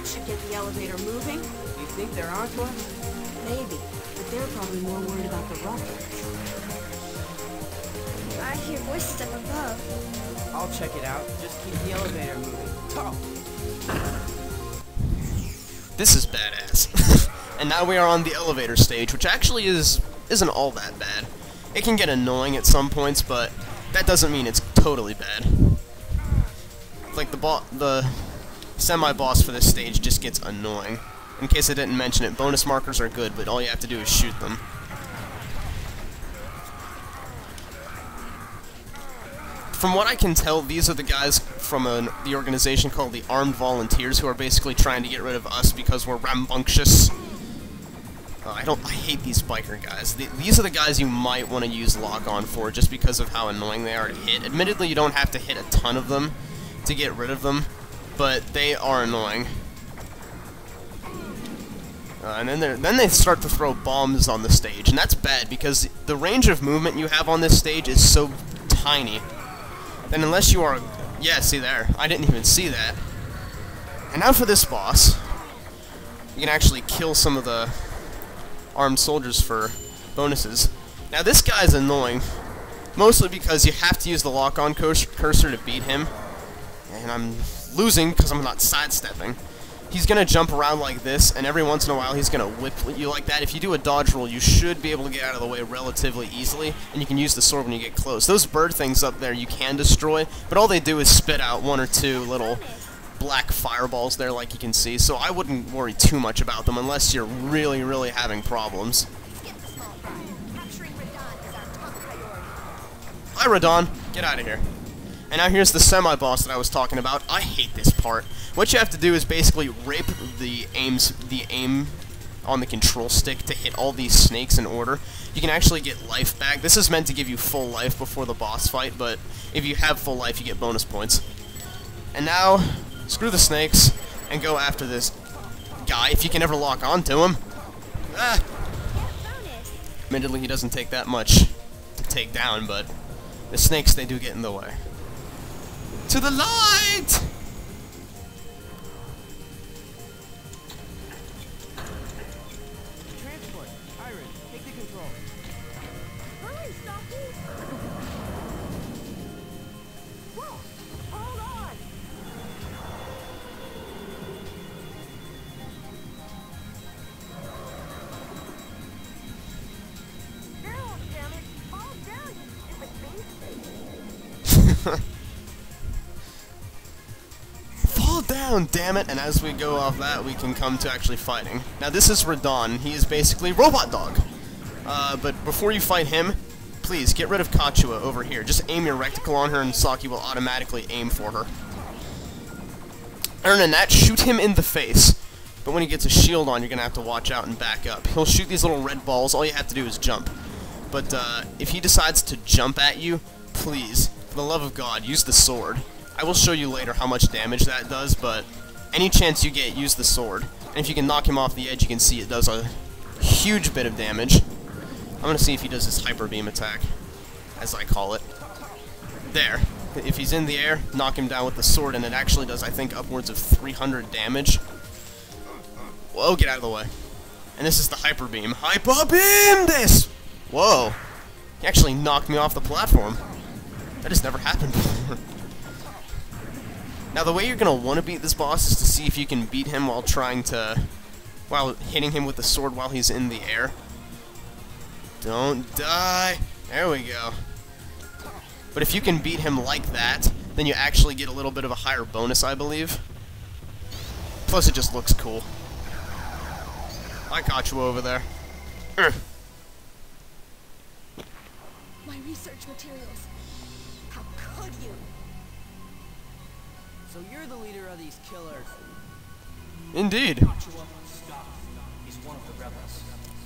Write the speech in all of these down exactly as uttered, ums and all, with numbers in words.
should get the elevator moving. You think they're onto us? Maybe, but they're probably more worried about the rockets. I hear voices up above. I'll check it out. Just keep the elevator moving. Oh. This is badass. And now we are on the elevator stage, which actually is, isn't all that bad. It can get annoying at some points, but that doesn't mean it's totally bad. Like, the bo the semi-boss for this stage just gets annoying. In case I didn't mention it, bonus markers are good, but all you have to do is shoot them. From what I can tell, these are the guys from an, the organization called the Armed Volunteers, who are basically trying to get rid of us because we're rambunctious. Uh, I don't. I hate these biker guys. The, these are the guys you might want to use lock-on for, just because of how annoying they are to hit. Admittedly, you don't have to hit a ton of them to get rid of them, but they are annoying. Uh, and then, then they start to throw bombs on the stage, and that's bad because the range of movement you have on this stage is so tiny. Then unless you are... Yeah, see there. I didn't even see that. And now for this boss. You can actually kill some of the armed soldiers for bonuses. Now this guy's annoying. Mostly because you have to use the lock-on cursor to beat him. And I'm losing because I'm not sidestepping. He's going to jump around like this, and every once in a while he's going to whip you like that. If you do a dodge roll, you should be able to get out of the way relatively easily, and you can use the sword when you get close. Those bird things up there you can destroy, but all they do is spit out one or two little black fireballs there like you can see, so I wouldn't worry too much about them unless you're really, really having problems. Hi, Radon. Get out of here. And now here's the semi-boss that I was talking about. I hate this part. What you have to do is basically rape the aims, the aim on the control stick to hit all these snakes in order. You can actually get life back. This is meant to give you full life before the boss fight, but if you have full life, you get bonus points. And now, screw the snakes and go after this guy, if you can ever lock onto him. Ah! Admittedly, he doesn't take that much to take down, but the snakes, they do get in the way. To the light! Transport. Iris, take the control. Hurry, Stocky! Whoa! Hold on! No, damn it! Fall down, you stupid beast! Fall down, damn it! And as we go off that, we can come to actually fighting. Now this is Radon. He is basically Robot Dog. Uh, but before you fight him, please get rid of Kachua over here. Just aim your reticle on her and Saki will automatically aim for her. Other than that, shoot him in the face. But when he gets a shield on, you're going to have to watch out and back up. He'll shoot these little red balls. All you have to do is jump. But uh, if he decides to jump at you, please, for the love of God, use the sword. I will show you later how much damage that does, but any chance you get, use the sword. And if you can knock him off the edge, you can see it does a huge bit of damage. I'm going to see if he does his Hyper Beam attack, as I call it. There. If he's in the air, knock him down with the sword, and it actually does, I think, upwards of three hundred damage. Whoa, get out of the way. And this is the Hyper Beam. Hyper Beam this! Whoa. He actually knocked me off the platform. That has never happened before. Now, the way you're going to want to beat this boss is to see if you can beat him while trying to... while hitting him with the sword while he's in the air. Don't die! There we go. But if you can beat him like that, then you actually get a little bit of a higher bonus, I believe. Plus, it just looks cool. I got you over there. Uh. My research materials. How could you? So you're the leader of these killers. Indeed. Kachua, stop. He's one of the rebels.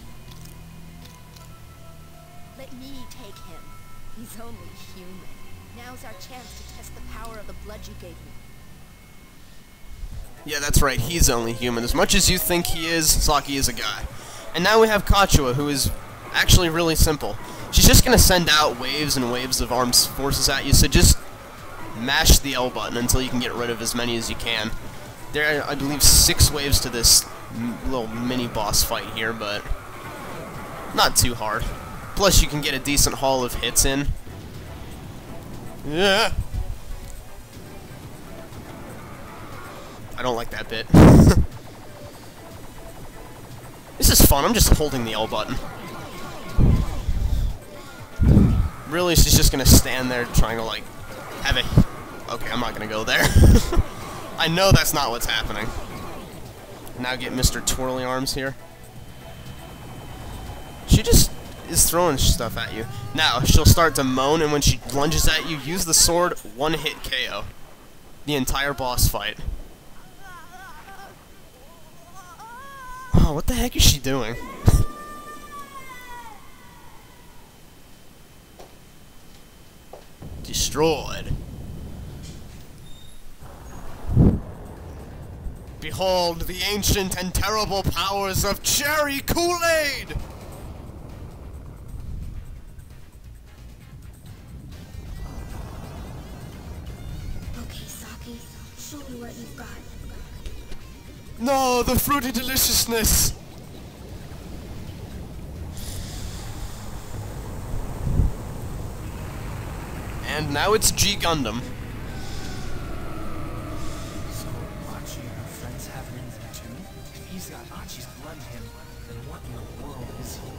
Let me take him. He's only human. Now's our chance to test the power of the blood you gave me. Yeah, that's right, he's only human. As much as you think he is, Saki is a guy. And now we have Kachua, who is actually really simple. She's just going to send out waves and waves of armed forces at you, so just mash the L button until you can get rid of as many as you can. There are, I believe, six waves to this m little mini boss fight here, but not too hard. Plus, you can get a decent haul of hits in. Yeah. I don't like that bit. This is fun. I'm just holding the L button. Really, she's just gonna stand there trying to, like, have a... Okay, I'm not gonna go there. I know that's not what's happening. Now get Mister Twirly Arms here. She just is throwing stuff at you. Now, she'll start to moan, and when she lunges at you, use the sword, one-hit K O. The entire boss fight. Oh, what the heck is she doing? Destroyed. Behold the ancient and terrible powers of Cherry Kool-Aid! Okay, Saki, show me what you've got. No, the fruity deliciousness! And now it's G Gundam. So, Achi and her friends have him too? If he's got Achi's blood in him, then what in the world is he?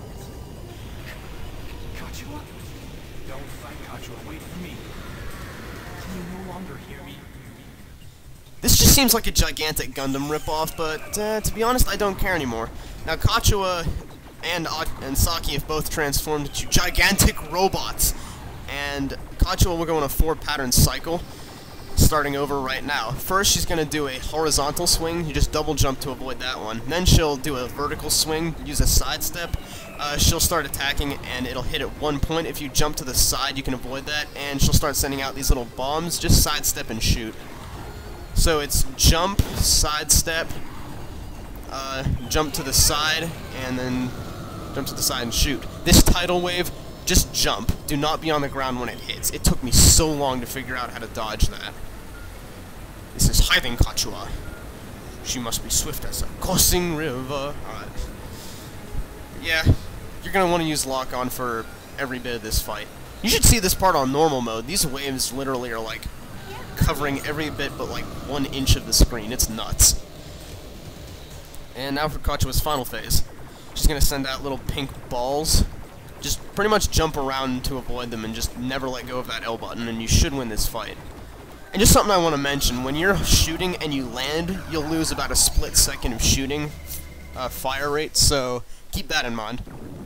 Kachua? Don't fight, Kachua. Wait for me. Can you no longer hear me? This just seems like a gigantic Gundam ripoff, but uh, to be honest, I don't care anymore. Now, Kachua and, uh, and Saki have both transformed into gigantic robots. And Kachua will go in a four-pattern cycle, starting over right now. First, she's going to do a horizontal swing. You just double jump to avoid that one. Then she'll do a vertical swing, use a sidestep. Uh, she'll start attacking, and it'll hit at one point. If you jump to the side, you can avoid that. And she'll start sending out these little bombs. Just sidestep and shoot. So it's jump, sidestep, uh, jump to the side, and then jump to the side and shoot. This tidal wave, just jump. Do not be on the ground when it hits. It took me so long to figure out how to dodge that. This is hiding Kachua. She must be swift as a coursing river. Alright. Yeah, you're going to want to use lock-on for every bit of this fight. You should see this part on normal mode. These waves literally are like covering every bit but like one inch of the screen. It's nuts. And now for Kachua's final phase. She's going to send out little pink balls. Just pretty much jump around to avoid them and just never let go of that L button, and you should win this fight. And just something I want to mention, when you're shooting and you land, you'll lose about a split second of shooting uh, fire rate, so keep that in mind.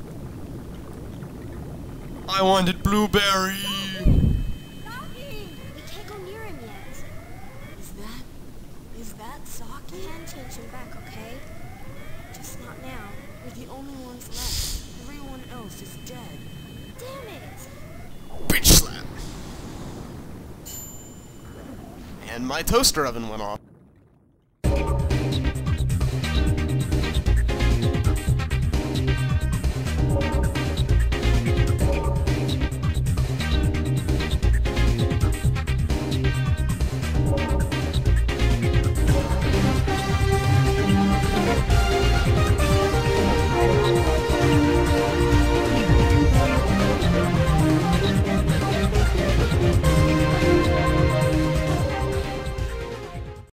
I wanted blueberry! Saki! We can't go near him yet. Is that... is that Saki? We can change him back, okay? Just not now. We're the only ones left. Everyone else is dead. Damn it! Bitch slap! And my toaster oven went off.